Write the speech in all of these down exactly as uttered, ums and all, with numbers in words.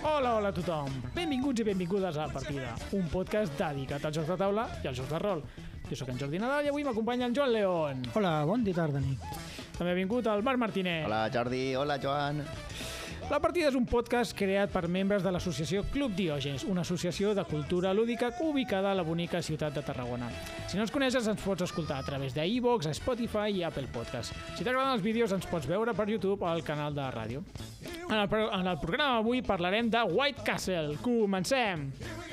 Hola, hola a tothom. Benvinguts i benvingudes a Partida, un podcast dedicat als jocs de taula i als jocs de rol. Jo sóc en Jordi Nadal i avui m'acompanya en Joan León. Hola, bon dia, tarda, nit. També ha vingut el Marc Martínez. Hola, Jordi. Hola, Joan. La Partida és un podcast creat per membres de l'associació Club Diògenes, una associació de cultura lúdica ubicada a la bonica ciutat de Tarragona. Si no ens coneixes, ens pots escoltar a través de iVoox, Spotify i Apple Podcast. Si t'agraden els vídeos, ens pots veure per YouTube o al canal de ràdio. En el, en el programa d'avui parlarem de White Castle. Comencem!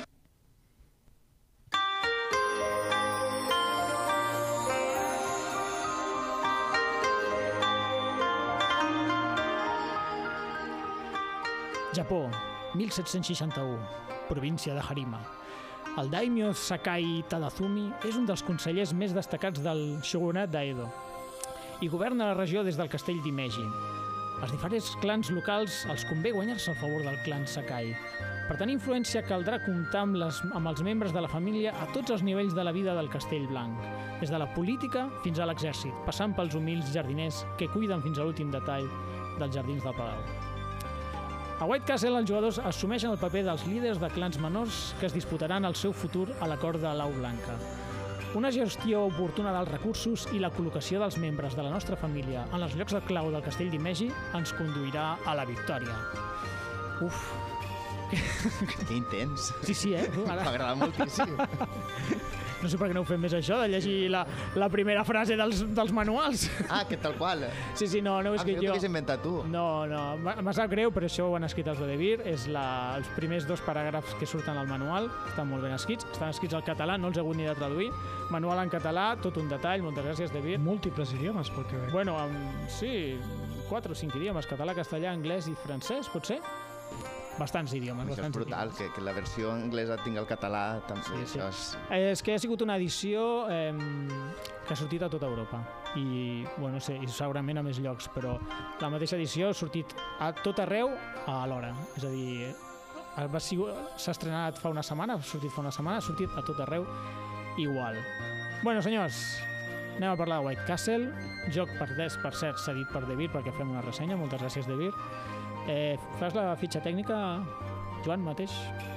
Japó, mil set-cents seixanta-u, província de Harima. El daimyo Sakai Tadazumi és un dels consellers més destacats del shogunat d'Edo i governa la regió des del castell d'Imeji. Als diferents clans locals els convé guanyar-se el favor del clan Sakai. Per tenir influència caldrà comptar amb, les, amb els membres de la família a tots els nivells de la vida del Castell Blanc, des de la política fins a l'exèrcit, passant pels humils jardiners que cuiden fins a l'últim detall dels jardins del palau. A White Castle els jugadors assumeixen el paper dels líders de clans menors que es disputaran el seu futur a la cort de l'Au Blanca. Una gestió oportuna dels recursos i la col·locació dels membres de la nostra família en els llocs de clau del castell d'Imeji ens conduirà a la victòria. Uf! Que intens. Sí, sí, eh? M'agrada moltíssim. No sé per què no ho fem més això, de llegir la, la primera frase dels, dels manuals. Ah, que tal qual. Sí, sí, no, no és ah, que jo... jo... t'ho has inventat tu. No, no, m'ha sap greu, però això ho han escrit els de Devir. És la, els primers dos paràgrafs que surten al manual, estan molt ben escrits. Estan escrits al català, no els he hagut ni de traduir. Manual en català, tot un detall, moltes gràcies, Devir. Múltiples idiomes, pel que veig. Bueno, um, sí, quatre o cinc idiomes, català, castellà, anglès i francès, pot ser? Bastants idiomes. Això bastants és brutal, idiomes. que, que la versió anglesa tingui el català. També, Sí, sí. Això és... És que ha sigut una edició eh, que ha sortit a tota Europa i, bueno, no sé, i segurament a més llocs, però la mateixa edició ha sortit a tot arreu a l'hora. És a dir, s'ha estrenat fa una setmana, ha sortit fa una setmana, ha sortit a tot arreu igual. Bueno, senyors, anem a parlar de White Castle, joc per des, per cert, cedit per Devir, perquè fem una ressenya. Moltes gràcies, Devir. Eh, fas la fitxa tècnica, Joan, mateix?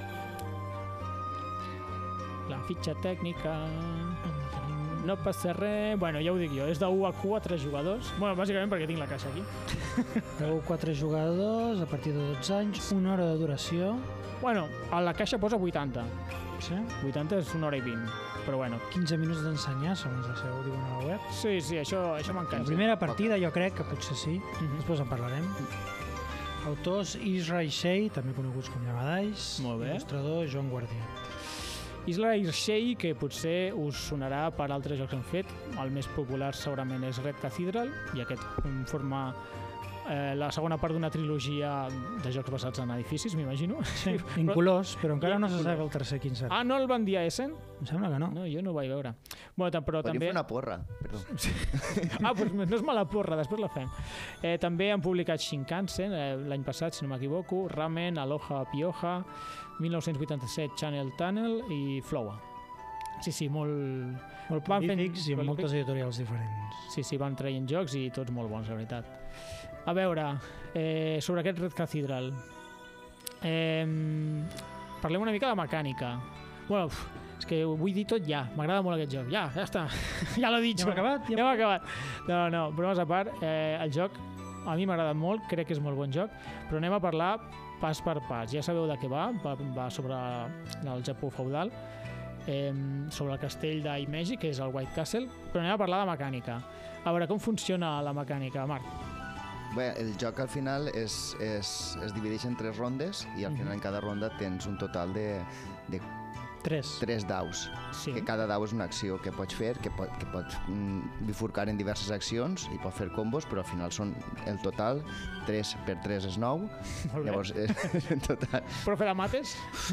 La fitxa tècnica... No passa res... Bueno, ja ho dic jo, és de u a quatre jugadors. Bueno, bàsicament perquè tinc la caixa aquí. De u a quatre jugadors, a partir de dotze anys, una hora de duració. Bueno, a la caixa posa vuitanta. Sí? vuitanta és una hora i vint. Però bueno. quinze minuts d'ensenyar, segons la seva, ho diuen a la web. Sí, sí, això, això La m'encanta. primera partida jo crec que potser sí, Mhm. després en parlarem. Autors Isra Ishii, també coneguts com Yamadais. Molt bé. Il·lustrador Joan Guardià. Isla Irshei, que potser us sonarà per altres jocs que han fet. El més popular segurament és Red Cathedral, i aquest forma eh, la segona part d'una trilogia de jocs basats en edificis, m'imagino. Sí, incolors, però encara no se sap el tercer quin serà. Ah, no el van dir a Essen? Em sembla que no. No, jo no ho vaig veure. Bueno, tam- però Podríem també... fer una porra. Però... Ah, doncs no és mala porra, després la fem. Eh, també han publicat Shinkansen, eh, l'any passat, si no m'equivoco, Ramen, Aloha Pioja, mil nou-cents vuitanta-set Channel Tunnel i Flowa. Sí, sí, molt... Molt Van fent- prolífics i amb moltes editorials diferents. Sí, sí, van traient jocs i tots molt bons, la veritat. A veure, eh, sobre aquest Red Cathedral. Eh, parlem una mica de mecànica. Bueno, uf, és que ho vull dir tot ja. M'agrada molt aquest joc. Ja, ja està. Ja l'he dit. Ja hem acabat? Ja hem acabat. No, no, bromes a part, eh, el joc a mi m'ha agradat molt, crec que és molt bon joc, però anem a parlar pas per pas. Ja sabeu de què va, va, va sobre el Japó feudal, eh, sobre el castell d'Imeji, que és el White Castle, però anem a parlar de mecànica. A veure, com funciona la mecànica, Marc? Bé, el joc al final és, és, es divideix en tres rondes i al final en cada ronda tens un total de, de Tres. tres daus. Sí. Que cada dau és una acció que pots fer, que, pot, que pots mm, bifurcar en diverses accions i pots fer combos, però al final són el total tres per tres és nou. Molt bé. Llavors, eh, en total. Profe de mates?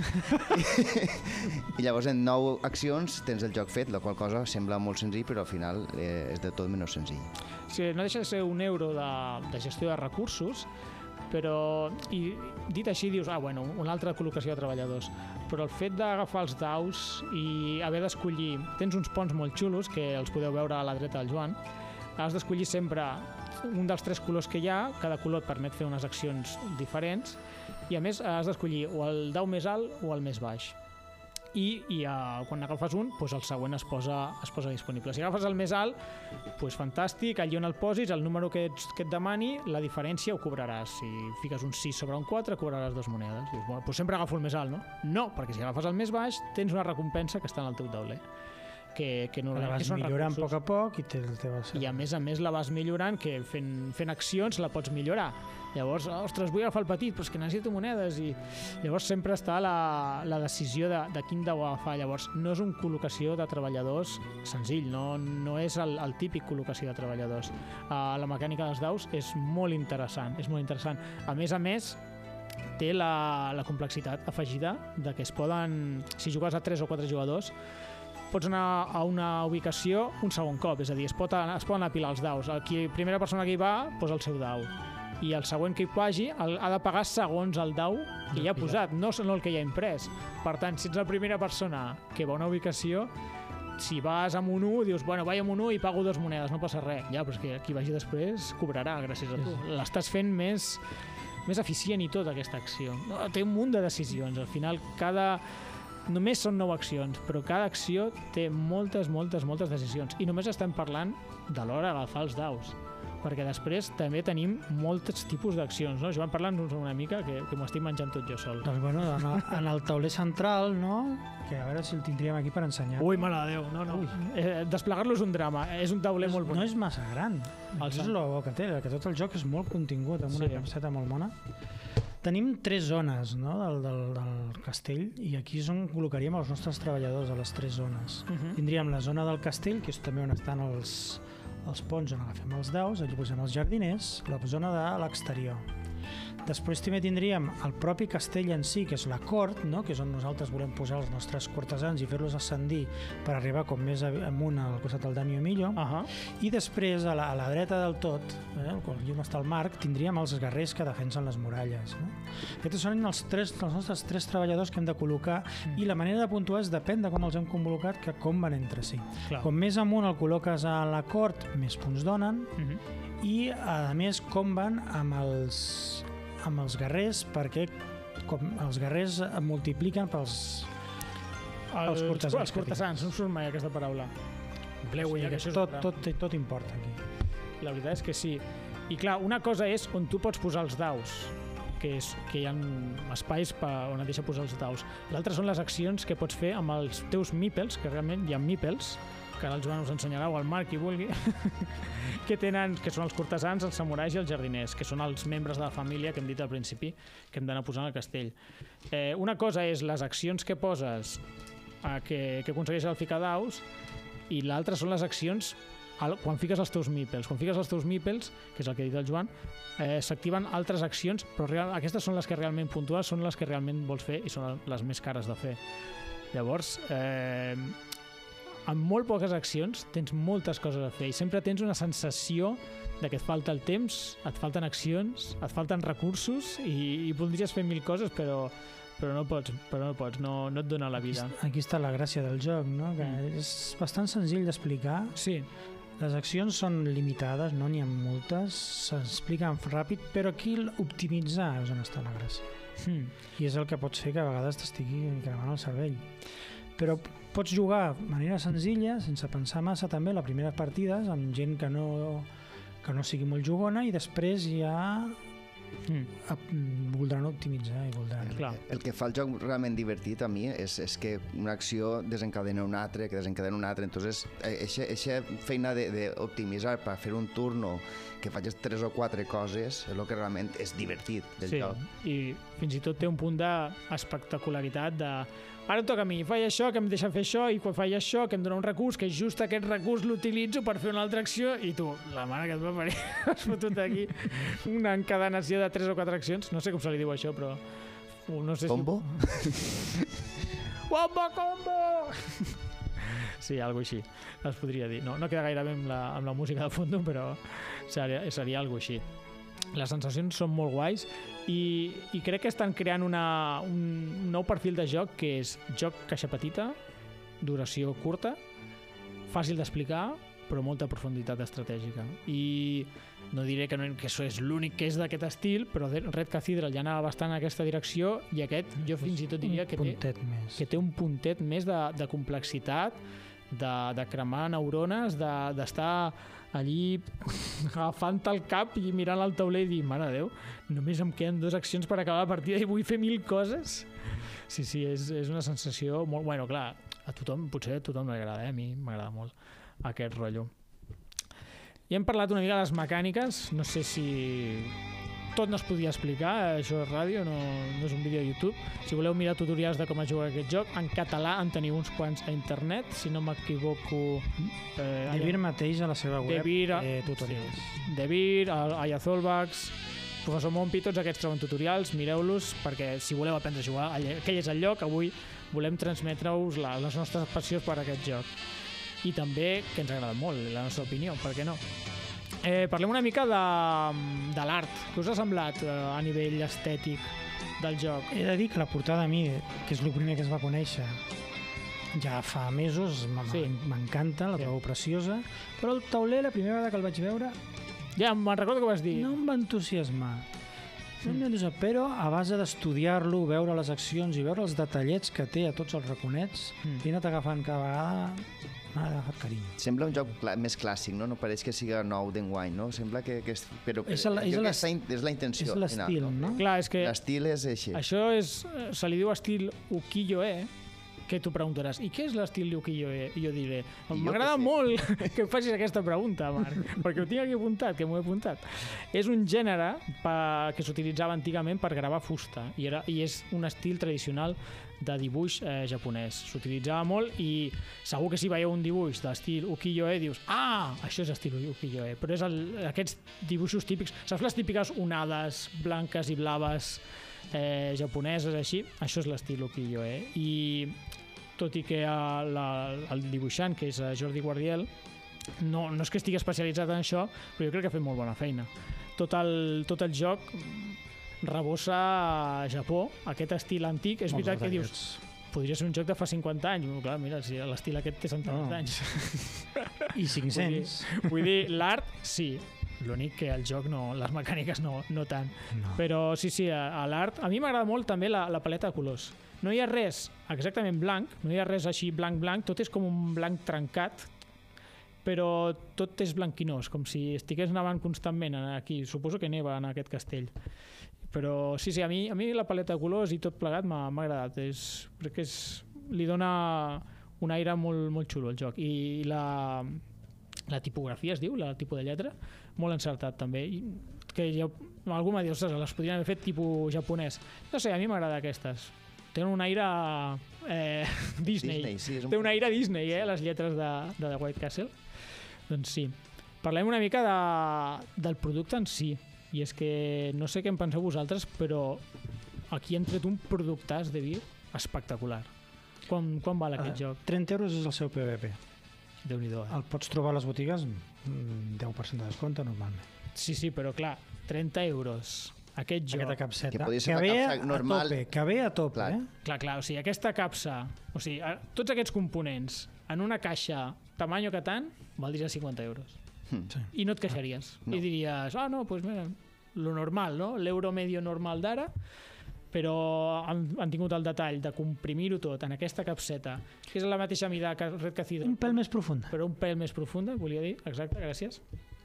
I llavors en nou accions tens el joc fet, la qual cosa sembla molt senzill, però al final eh, és de tot menys senzill. Sí, no deixa de ser un euro de, de gestió de recursos, però i dit així dius, ah, bueno, una altra col·locació de treballadors, però el fet d'agafar els daus i haver d'escollir, tens uns ponts molt xulos que els podeu veure a la dreta del Joan, has d'escollir sempre un dels tres colors que hi ha, cada color et permet fer unes accions diferents, i a més has d'escollir o el dau més alt o el més baix. I, i uh, quan agafes un, doncs el següent es posa, es posa disponible. Si agafes el més alt, doncs fantàstic, allí on el posis, el número que, ets, que et demani, la diferència ho cobraràs. Si fiques un sis sobre un quatre, cobraràs dues monedes. Dius, bueno, doncs sempre agafo el més alt, no? No, perquè si agafes el més baix, tens una recompensa que està en el teu tauler. Que, que no, la vas millorant a poc a poc i te, te vas... I a més a més la vas millorant, que fent, fent accions la pots millorar. Llavors, ostres, vull agafar el petit, però és que necessito monedes, i llavors sempre està la, la decisió de, de quin dau agafar. Llavors, no és una col·locació de treballadors senzill, no, no és el, el típic col·locació de treballadors. Uh, la mecànica dels daus és molt interessant, és molt interessant. A més a més, té la, la complexitat afegida de que es poden, si jugues a tres o quatre jugadors, pots anar a una ubicació un segon cop, és a dir, es, pot, es poden apilar els daus. La primera persona que hi va posa el seu dau, i el següent que hi vagi el, ha de pagar segons el dau que hi ha posat, no, no el que hi ha imprès. Per tant, si ets la primera persona que va a una ubicació, si vas amb un u, dius, bueno, vaig amb un u i pago dues monedes, no passa res. Ja, però és que qui vagi després cobrarà gràcies a tu. L'estàs fent més, més eficient i tot, aquesta acció. Té un munt de decisions. Al final, cada... Només són nou accions, però cada acció té moltes, moltes, moltes decisions. I només estem parlant de l'hora d'agafar els daus, perquè després també tenim molts tipus d'accions, no? Joan, parla'ns una mica, que, que m'ho estic menjant tot jo sol. Doncs bueno, en el, en el tauler central, no?, que a veure si el tindríem aquí per ensenyar. Ui, mare de Déu, no, no. Eh, desplegar-lo és un drama, és un tauler és, molt bonic. No és massa gran, això és el bo que té, que tot el joc és molt contingut, amb una sí. capseta molt mona. Tenim tres zones, no?, del, del, del castell, i aquí és on col·locaríem els nostres treballadors, a les tres zones. Uh -huh. Tindríem la zona del castell, que és també on estan els, els ponts on agafem els daus, allí posem els jardiners, la zona de l'exterior. Després també tindríem el propi castell en si, que és la cort, no?, que és on nosaltres volem posar els nostres cortesans i fer-los ascendir per arribar com més amunt al costat del daimyo millor. Uh -huh. I després, a la, a la dreta del tot, eh, allà on està el marc, tindríem els guerrers que defensen les muralles. No? Aquests són els, tres, els nostres tres treballadors que hem de col·locar, mm. i la manera de puntuar és depèn de com els hem convocat, que com van entre si. Clar. Com més amunt el col·loques a la cort, més punts donen, mm -hmm. i a més com van amb els... amb els guerrers, perquè com els guerrers multipliquen pels, pels cortesans. Els cortesans, no surt mai aquesta paraula. Bleu, ja, que això tot, tot, tot, tot importa aquí. La veritat és que sí. I clar, una cosa és on tu pots posar els daus, que, és, que hi ha espais per, on et deixa posar els daus. L'altra són les accions que pots fer amb els teus meeples, que realment hi ha meeples, que ara el Joan us ensenyarà, o el Marc, qui vulgui, que tenen, que són els cortesans, els samurais i els jardiners, que són els membres de la família que hem dit al principi que hem d'anar posant al castell. Eh, una cosa és les accions que poses eh, que, que aconsegueixes al ficar daus, i l'altra són les accions al, quan fiques els teus meeples. Quan fiques els teus meeples, que és el que ha dit el Joan, eh, s'activen altres accions, però real, aquestes són les que realment puntuals, són les que realment vols fer i són les més cares de fer. Llavors, eh, amb molt poques accions tens moltes coses a fer i sempre tens una sensació de que et falta el temps, et falten accions, et falten recursos i, i voldries fer mil coses, però, però no pots, però no pots, no, no et dona la vida. Aquí, aquí està la gràcia del joc, no? Que mm. és bastant senzill d'explicar. Sí. Les accions són limitades, no n'hi ha moltes, s'expliquen ràpid, però aquí optimitzar és on està la gràcia. Mm. I és el que pots fer que a vegades t'estigui cremant el cervell. Però pots jugar de manera senzilla, sense pensar massa també, les primeres partides, amb gent que no, que no sigui molt jugona, i després ja mm. voldran optimitzar i voldran... El, el que fa el joc realment divertit a mi és, és que una acció desencadena una altra, que desencadena una altra, entonces eixa feina d'optimitzar per fer un turno que facis tres o quatre coses és el que realment és divertit del sí, joc. I fins i tot té un punt d'espectacularitat de ara em toca a mi, faig això, que em deixen fer això, i quan faig això, que em dona un recurs, que just aquest recurs l'utilitzo per fer una altra acció, i tu, la mare que et va parir, has fotut aquí una encadenació de tres o quatre accions, no sé com se li diu això, però... No sé combo? Si... Wombo combo! Sí, alguna així, es podria dir. No, no queda gaire bé amb la, amb la música de fons, però seria, seria alguna així. Les sensacions són molt guais i, i crec que estan creant una, un nou perfil de joc que és joc caixa petita, duració curta, fàcil d'explicar però molta profunditat estratègica. I no diré que, no, que això és l'únic que és d'aquest estil, però Red Cathedral ja anava bastant en aquesta direcció i aquest jo fins i tot diria que té, que té un puntet més de, de complexitat, de, de cremar neurones, d'estar de, allí agafant el cap i mirant al tauler i dir, mare de Déu, només em queden dues accions per acabar la partida i vull fer mil coses. Sí, sí, és, és una sensació molt... Bueno, clar, a tothom, potser a tothom no li agrada, eh? A mi m'agrada molt aquest rotllo. Ja hem parlat una mica de les mecàniques, no sé si tot no es podia explicar, això és ràdio, no, no és un vídeo de YouTube. Si voleu mirar tutorials de com es juga aquest joc, en català en teniu uns quants a internet, si no m'equivoco... Eh, Devir mateix a la seva web, Devir, eh, tutorials. Sí. Devir, Ayazolvax, Professor Mompi, tots aquests troben tutorials, mireu-los, perquè si voleu aprendre a jugar, aquell és el lloc, avui volem transmetre-us la, les nostres passions per aquest joc. I també que ens agrada molt, la nostra opinió, per què no? Eh, parlem una mica de, de l'art. Què us ha semblat eh, a nivell estètic del joc? He de dir que la portada a mi, que és el primer que es va conèixer, ja fa mesos, m'encanta, la trobo preciosa, però el tauler, la primera vegada que el vaig veure... Ja, me'n recordo que vas dir. No em va entusiasmar. No em va entusiasmar, però a base d'estudiar-lo, veure les accions i veure els detallets que té a tots els raconets, mm. i anat agafant cada vegada... m'ha agafat carinyo. Sembla un joc més clàssic, no? No pareix que siga nou d'enguany, no? Sembla que... que és, però és, el, és, és, és la intenció. És l'estil, no? no? Clar, és que... L'estil és així. Això és... Se li diu estil ukiyo-e, que tu preguntaràs, i què és l'estil ukiyo-e? I jo diré, m'agrada molt que em facis aquesta pregunta, Marc, perquè ho tinc aquí apuntat, que m'ho he apuntat. És un gènere pa, que s'utilitzava antigament per gravar fusta, i, era, i és un estil tradicional de dibuix eh, japonès. S'utilitzava molt i segur que si veieu un dibuix d'estil ukiyo-e dius, ah, això és estil ukiyo-e, però és el, aquests dibuixos típics, saps les típiques onades blanques i blaves eh, japoneses així? Això és l'estil ukiyo-e. I tot i que a la, el dibuixant, que és Jordi Guardiel, no, no és que estigui especialitzat en això, però jo crec que ha fet molt bona feina. Tot el, tot el joc rebossa a Japó, aquest estil antic. És veritat que dius, podria ser un joc de fa cinquanta anys. Clar, mira, si l'estil aquest té centenars no. d'anys. I cinc-cents. Vull dir, vull dir l'art, sí. L'únic que el joc no, les mecàniques no, no tant. No. Però sí, sí, a, a l'art... A mi m'agrada molt també la, la paleta de colors. No hi ha res exactament blanc, no hi ha res així blanc-blanc, tot és com un blanc trencat, però tot és blanquinós, com si estigués nevant constantment aquí. Suposo que neva en aquest castell. Però sí, sí, a mi, a mi la paleta de colors i tot plegat m'ha agradat. És, crec que és, li dona un aire molt, molt xulo al joc. I la, la tipografia, es diu, la tipus de lletra, molt encertat també. I que jo, algú m'ha dit, ostres, les podrien haver fet tipus japonès. No sé, a mi m'agrada aquestes. Tenen un aire eh, Disney. Disney sí, un... Té un aire Disney, eh, les lletres de, de The White Castle. Doncs sí. Parlem una mica de, del producte en si. I és que no sé què en penseu vosaltres, però aquí han tret un productàs de vi espectacular. Quan, quan val aquest uh, joc? trenta euros és el seu P V P. Déu-n'hi-do, eh? El pots trobar a les botigues deu per cent de descompte normalment. Sí, sí, però clar, trenta euros. Aquest joc... Aquesta capseta. Que, que ve a normal. tope, que ve a tope, clar. eh? Clar, clar, o sigui, aquesta capsa, o sigui, tots aquests components en una caixa tamany Catan valdria cinquanta euros. Hmm. Sí. I no et queixaries. No. I diries, ah, no, doncs pues mira, lo normal, no? L'euro medio normal d'ara, però han, han tingut el detall de comprimir-ho tot en aquesta capseta, que és la mateixa mida que Red Cathedral. Un pèl més profunda. Però un pèl més profunda, volia dir, exacte, gràcies.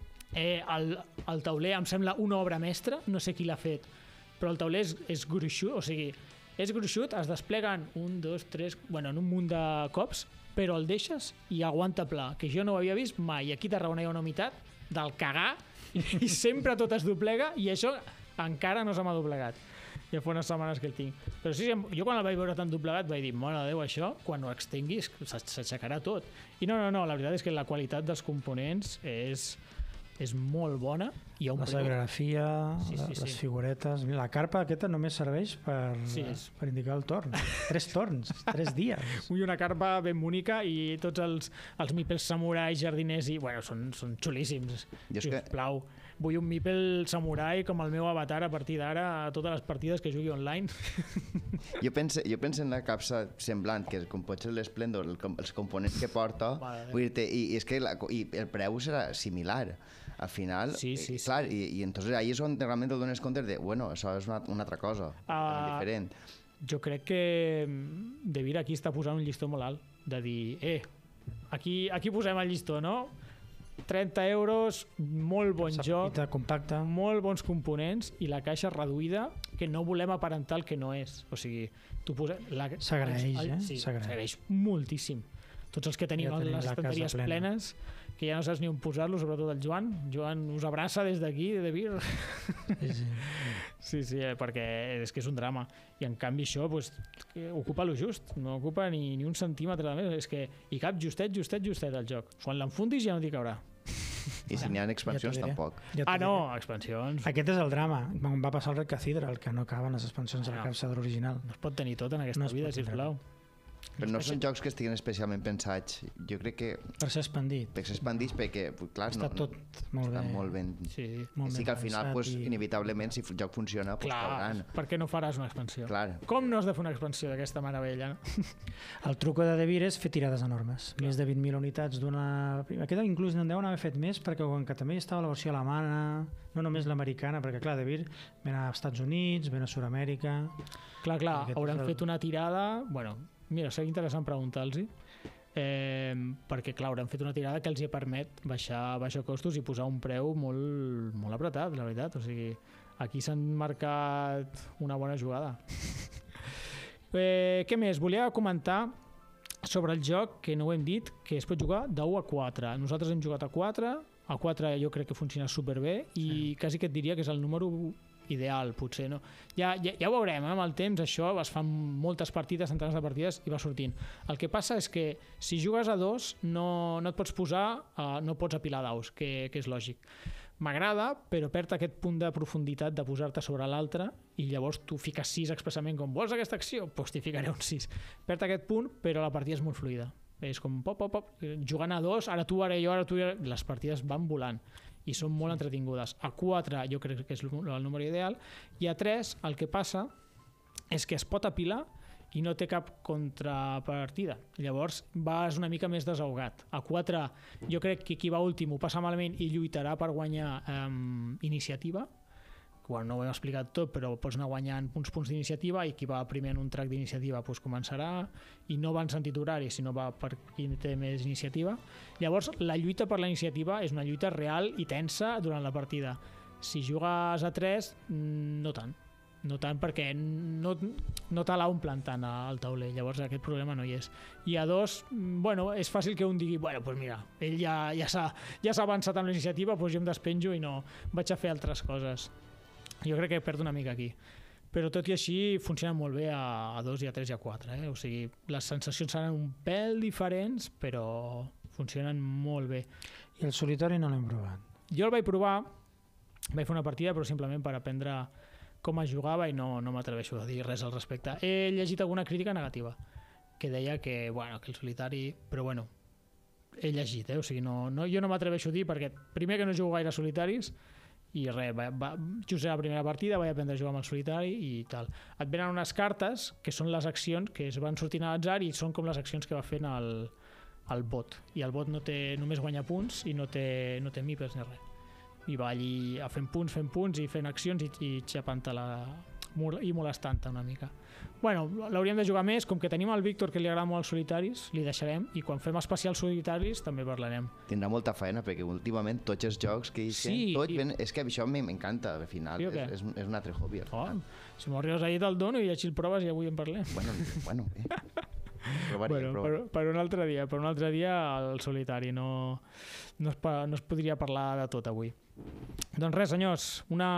Eh, el, el tauler em sembla una obra mestra, no sé qui l'ha fet, però el tauler és, és gruixut, o sigui, és gruixut, es despleguen un, dos, tres, bueno, en un munt de cops, però el deixes i aguanta pla, que jo no ho havia vist mai. Aquí a Tarragona hi ha una humitat del cagar i sempre tot es doblega i això encara no se m'ha doblegat. Ja fa unes setmanes que el tinc. Però sí, jo quan el vaig veure tan doblegat vaig dir, mare de Déu, això, quan ho extinguis, s'aixecarà tot. I no, no, no, la veritat és que la qualitat dels components és... és molt bona. hi ha un la preu... serigrafia, sí, sí, les sí. figuretes... La carpa aquesta només serveix per, Sí, és... per indicar el torn. Tres torns, tres dies. Vull una carpa ben bonica i tots els, els mipels samurai, jardiners i... Bueno, són, són xulíssims. Jo és que... Sisplau. Vull un mipel samurai com el meu avatar a partir d'ara a totes les partides que jugui online. Jo penso, jo penso en la capsa semblant, que és com pot ser l'Esplendor, el, els components que porta, vull dir i, i és que la, i el preu serà similar. Al final, sí, sí, eh, clar, sí. i, i entonces ahí és on realment te dones compte de, bueno, això és una, una altra cosa, uh, diferent. Jo crec que De Vir aquí està posant un llistó molt alt, de dir, eh, aquí, aquí posem el llistó, no? trenta euros, molt bon joc, compacte, molt bons components i la caixa reduïda, que no volem aparentar el que no és. O sigui, tu posa... S'agraeix, eh? Sí, s'agraeix moltíssim. Tots els que tenim ja les estanteries plena. plenes, que ja no saps ni on posar-lo, sobretot el Joan. Joan us abraça des d'aquí, de Vir. Sí, sí. Sí, sí, eh, perquè és que és un drama. I en canvi això pues, ocupa lo just, no ocupa ni, ni un centímetre més. És que hi cap justet, justet, justet el joc. Quan l'enfundis ja no t'hi caurà. I si n'hi ha expansions, ja tampoc. Ja ah, no, expansions. Aquest és el drama. Em va passar el Red Cathedral, que no acaben les expansions de la capsa original. No es pot tenir tot en aquesta no vida, sisplau. Però no són jocs que estiguin especialment pensats. Jo crec que... Per ser expandit. Per ser expandits, perquè, clar, està no, tot molt bé. molt ben... Sí, molt sí que al final, pues, i... inevitablement, si el joc funciona, pues, clar, cauran. Per què no faràs una expansió? Clar. Com no has de fer una expansió d'aquesta meravella? No? El truco de De Vir és fer tirades enormes. Clar. Més de vint mil unitats d'una... Aquesta inclús no en deuen haver fet més, perquè com que també estava la versió alemana, no només l'americana, perquè clar, De Vir ven a Estats Units, ven a Sud-amèrica... Clar, clar, hauran fet una tirada... Bueno, mira, seria interessant preguntar-los, eh, perquè clar, hauran fet una tirada que els hi permet baixar, baixar costos i posar un preu molt, molt apretat, la veritat. O sigui, aquí s'han marcat una bona jugada. eh, què més? Volia comentar sobre el joc, que no ho hem dit, que es pot jugar de u a quatre. Nosaltres hem jugat a quatre, a quatre jo crec que funciona superbé i sí. Quasi que et diria que és el número ideal, potser, no? Ja, ja, ja ho veurem, eh? Amb el temps això es fan moltes partides, centenars de partides i va sortint. El que passa és que si jugues a dos no, no et pots posar, uh, no pots apilar daus, que, que és lògic. M'agrada, però perd aquest punt de profunditat de posar-te sobre l'altre i llavors tu fiques sis expressament com vols aquesta acció? Doncs t'hi ficaré un sis. Perd aquest punt, però la partida és molt fluida. És com pop, pop, pop, jugant a dos, ara tu, ara jo, ara tu, ara... les partides van volant i són molt entretingudes. A quatre jo crec que és el número ideal i a tres el que passa és que es pot apilar i no té cap contrapartida. Llavors vas una mica més desahogat. A quatre jo crec que qui va últim ho passa malament i lluitarà per guanyar eh, iniciativa. Bueno, no ho hem explicat tot, però pots anar guanyant uns punts d'iniciativa i qui va primer en un track d'iniciativa doncs començarà i no va en sentit horari, sinó va per qui té més iniciativa. Llavors, la lluita per la iniciativa és una lluita real i tensa durant la partida. Si jugues a tres, no tant. No tant perquè no, no te l'omplen tant al tauler, llavors aquest problema no hi és. I a dos, bueno, és fàcil que un digui, bueno, doncs mira, ell ja, ja s'ha ja s'ha avançat amb la iniciativa, doncs jo em despenjo i no vaig a fer altres coses. Jo crec que perd una mica aquí. Però tot i així funciona molt bé a, a dos i a tres i a quatre. Eh? O sigui, les sensacions seran un pèl diferents, però funcionen molt bé. I el solitari no l'hem provat? Jo el vaig provar, vaig fer una partida, però simplement per aprendre com es jugava i no, no m'atreveixo a dir res al respecte. He llegit alguna crítica negativa, que deia que, bueno, que el solitari... Però bueno, he llegit, eh? O sigui, no, no, jo no m'atreveixo a dir perquè primer que no jugo gaire solitaris i res, va, va, just la primera partida vaig aprendre a jugar amb el solitari i tal. Et venen unes cartes que són les accions que es van sortint a l'atzar i són com les accions que va fent el, el bot. I el bot no té, només guanya punts i no té, no té mipes ni res. I va allí a fent punts, fent punts i fent accions i, i xapant-te la... i molestant-te una mica. Bueno, l'hauríem de jugar més, com que tenim el Víctor que li agrada molt els solitaris, li deixarem i quan fem especials solitaris també parlarem. Tindrà molta feina perquè últimament tots els jocs que hi sí, tots i... ven... és que això m'encanta al final, sí, és, és, és un altre hobby. Oh, si m'ho arribes ahir te'l dono i així el proves i avui en parlem. Bueno, bueno, eh. bueno provaria, per, per un altre dia, per un altre dia el solitari, no, no, es, no es podria parlar de tot avui. Doncs res, senyors, una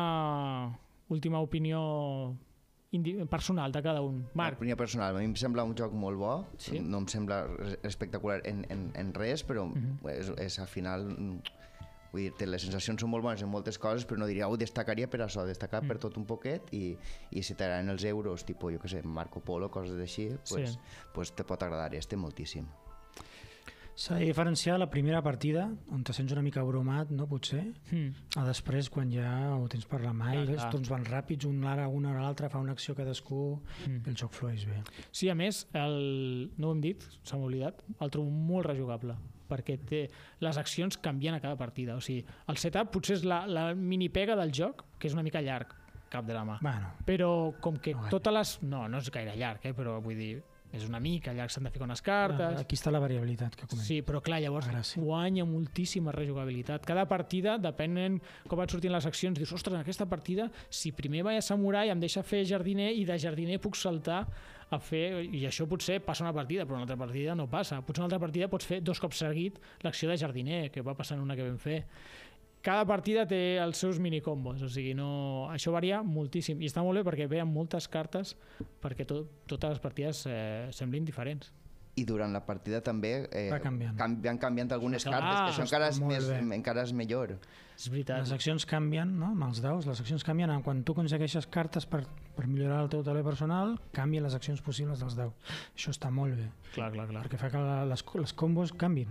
última opinió personal de cada un. Marc. Opinió personal. A mi em sembla un joc molt bo, sí? No em sembla espectacular en, en, en res, però uh-huh. és, és al final Vull dir, les sensacions són molt bones en moltes coses, però no diria, oh, destacaria per això, destacar mm. per tot un poquet, i, i si t'agraden els euros, tipus, jo què sé, Marco Polo, coses així, pues, sí. pues te pot agradar este moltíssim. S'ha de diferenciar la primera partida, on te sents una mica bromat, no, potser, mm. a després, quan ja ho tens per la mà, i els torns van ràpids, un ara, un ara l'altre, fa una acció cadascú, mm. i el joc flueix bé. Sí, a més, el, no ho hem dit, s'ha oblidat, el trobo molt rejugable, perquè té, les accions canvien a cada partida. O sigui, el setup potser és la, la minipega del joc, que és una mica llarg, cap de la mà. Bueno, però com que no totes les... No, no és gaire llarg, eh, però vull dir... és una mica llarg, s'han de ficar unes cartes... Aquí està la variabilitat que comento. Sí, però clar, llavors Gràcies. guanya moltíssima rejugabilitat. Cada partida, depenent com van sortint les accions, dius, ostres, en aquesta partida, si primer vaig a samurai em deixa fer jardiner i de jardiner puc saltar a fer... I això potser passa una partida, però una altra partida no passa. Potser una altra partida pots fer dos cops seguit l'acció de jardiner, que va passar en una que vam fer. Cada partida té els seus minicombos, o sigui, no... això varia moltíssim i està molt bé perquè ve amb moltes cartes perquè to totes les partides eh, semblin diferents. I durant la partida també eh, va canviant. Can van canviant algunes ah, cartes, que això encara és, més, encara és millor. És veritat. Les accions canvien, no? Amb els daus, les accions canvien quan tu aconsegueixes cartes per, per millorar el teu taler personal, canvien les accions possibles dels daus. Això està molt bé. Clar, clar, clar. Perquè fa que les, les combos canvin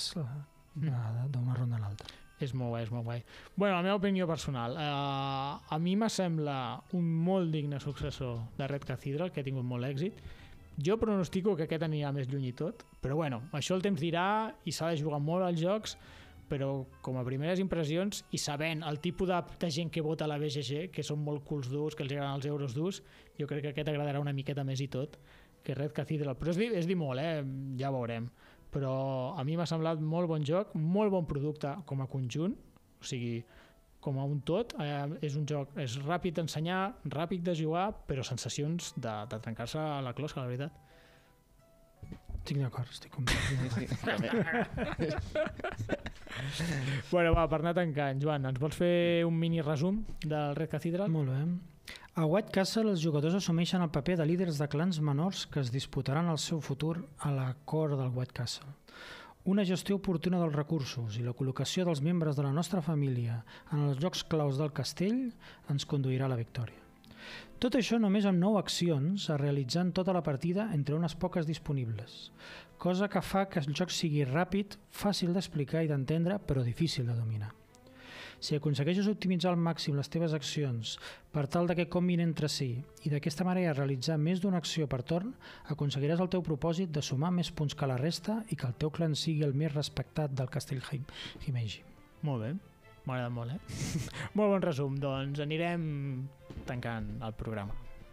d'una ronda a l'altra. És molt guai, és molt guai. Bueno, la meva opinió personal. Uh, a mi me sembla un molt digne successor de Red Cathedral, que ha tingut molt èxit. Jo pronostico que aquest anirà més lluny i tot, però bueno, això el temps dirà i s'ha de jugar molt als jocs, però com a primeres impressions i sabent el tipus de, de gent que vota a la B G G, que són molt culs durs, que els agraden els euros durs, jo crec que aquest agradarà una miqueta més i tot que Red Cathedral. Però és dir, és dir molt, eh? Ja veurem. Però a mi m'ha semblat molt bon joc, molt bon producte com a conjunt, o sigui, com a un tot, eh, és un joc, és ràpid d'ensenyar, ràpid de jugar, però sensacions de, de trencar-se a la closca, la veritat. Estic d'acord, estic completament Bueno, va, per anar tancant, Joan, ens vols fer un mini resum del Red Cathedral? Molt bé. A White Castle, els jugadors assumeixen el paper de líders de clans menors que es disputaran el seu futur a la cort del White Castle. Una gestió oportuna dels recursos i la col·locació dels membres de la nostra família en els llocs claus del castell ens conduirà a la victòria. Tot això només amb nou accions a realitzar en tota la partida entre unes poques disponibles, cosa que fa que el joc sigui ràpid, fàcil d'explicar i d'entendre, però difícil de dominar. Si aconsegueixes optimitzar al màxim les teves accions per tal de que combin entre si i d'aquesta manera realitzar més d'una acció per torn, aconseguiràs el teu propòsit de sumar més punts que la resta i que el teu clan sigui el més respectat del castell Himeji. Molt bé, m'ha agradat molt, eh? Molt bon resum, doncs anirem tancant el programa.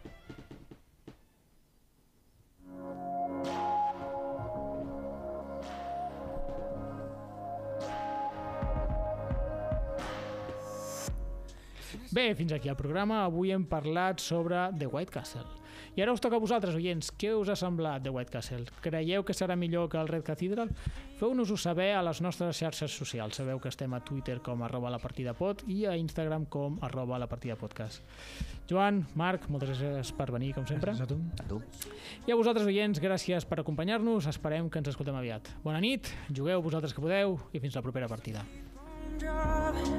Bé, fins aquí el programa. Avui hem parlat sobre The White Castle. I ara us toca a vosaltres, oients. Què us ha semblat The White Castle? Creieu que serà millor que el Red Cathedral? Feu-nos-ho saber a les nostres xarxes socials. Sabeu que estem a Twitter com arroba la partida pod i a Instagram com arroba la partida podcast. Joan, Marc, moltes gràcies per venir, com sempre. Gràcies a tu. A tu. I a vosaltres, oients, gràcies per acompanyar-nos. Esperem que ens escoltem aviat. Bona nit, jugueu vosaltres que podeu i fins la propera partida.